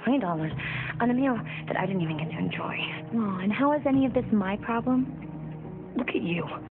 $20 on a meal that I didn't even get to enjoy. Oh, and how is any of this my problem? Look at you.